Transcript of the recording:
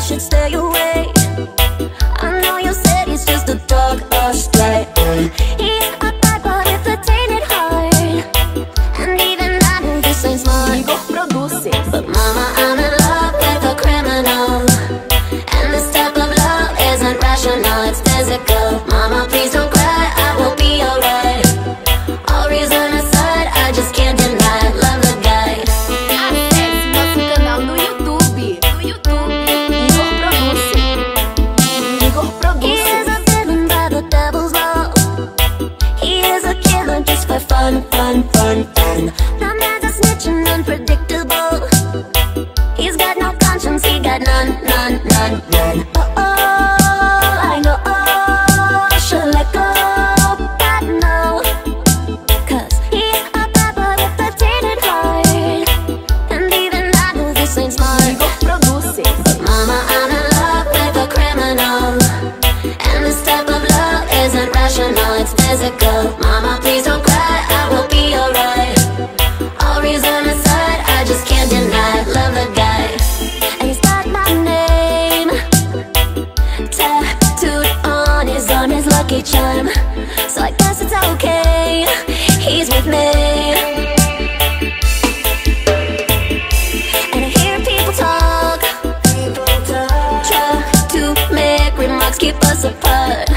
should stay away. I know you said he's just a dog astray. He's a bad boy with a tainted heart, and even I know this ain't smart. Igor Produção. But mama, I'm in love with a criminal, and this type of love isn't rational, it's physical. Mama, please don't cry, I will be alright. All reason aside, I just can't deny, love the guy. Acesse nosso canal no YouTube. Igor Produção. Igor He is Produção. a villain by the devil's law. He is a killer just for fun, fun, fun, fun. The man's a snitch and unpredictable. He's got no conscience, he got none, none, none, none. I know I should let go, but no, 'cause he's a bad boy with a tainted heart, and even I know this ain't smart. Igor Produção. But mama, I'm in love with a criminal, and this type of love isn't rational, it's physical. Mama, please don't cry, I will be alright. All reason aside, I just can't deny, love the guy. And he's got my name tattooed on his arm, his lucky charm. So I guess it's okay, he's with me. And I hear people talk, try to make remarks, keep us apart.